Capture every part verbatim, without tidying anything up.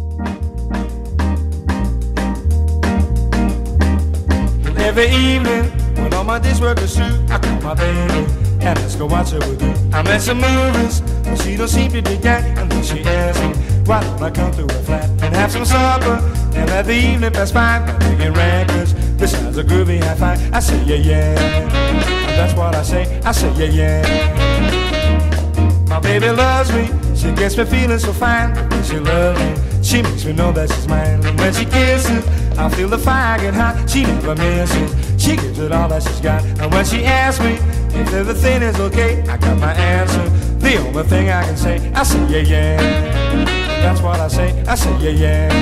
Every evening, when all my days work is through, I call my baby and let's go watch it with you. I'm at some movies, but she don't seem to dig that. And then she asks me, why don't I come through her flat and have some supper and let the evening pass by? I'm thinking records, this sounds a groovy high five. I say yeah yeah, and that's what I say. I say yeah yeah. My baby loves me, she gets me feeling so fine. But when she loves me, she makes me know that she's mine. And when she kisses, I feel the fire get hot. She never misses, she gives it all that she's got. And when she asks me if everything is okay, I got my answer, the only thing I can say. I say yeah yeah, that's what I say. I say yeah yeah.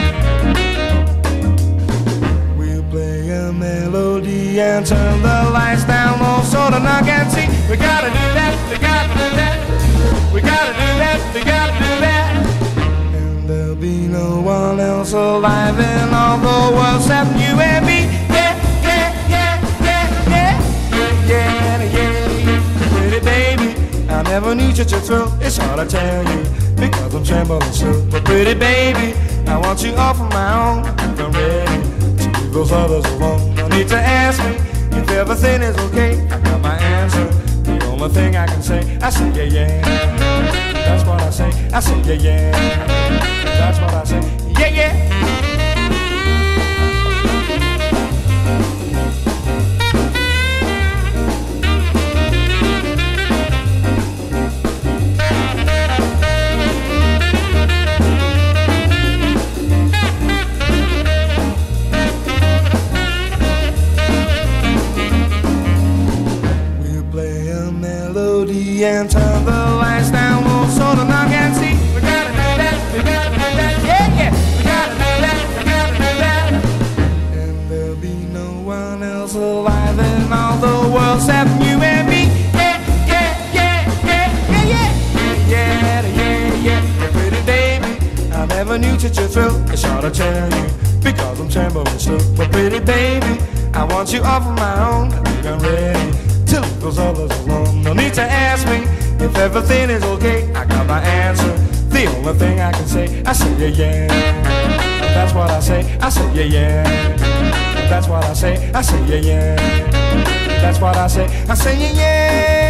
We'll play a melody and turn the lights down low so the knock and see. We gotta do that, we gotta do that. We gotta do that, we gotta do that. And there'll be no one else alive in all the world except you and me. Yeah, yeah, yeah, yeah, yeah. Yeah, yeah, yeah. Pretty baby, I never knew such a thrill. It's hard to tell you because I'm trembling still. But pretty baby, I want you all for my own. I'm ready to leave those others alone. No need to ask me if everything is okay. I got my answer, the only thing I can say. I say yeah yeah, that's what I say. I say yeah yeah, that's what I say. Yeah yeah. And turn the lights down low so the knock and see. We gotta do that, we gotta do that, yeah, yeah. We gotta do that, we gotta do that. And there'll be no one else alive in all the world except you and me. Yeah, yeah, yeah, yeah, yeah, yeah. Yeah, yeah, yeah, yeah. Pretty baby, I never knew such a thrill. It's hard to tell you because I'm trembling still. But pretty baby, I want you all for my own. I think I'm ready to leave those others alone. No need to ask me if everything is okay. I got my answer, the only thing I can say. I say yeah yeah, that's what I say. I say yeah yeah, that's what I say. I say yeah yeah, that's what I say. I say yeah yeah.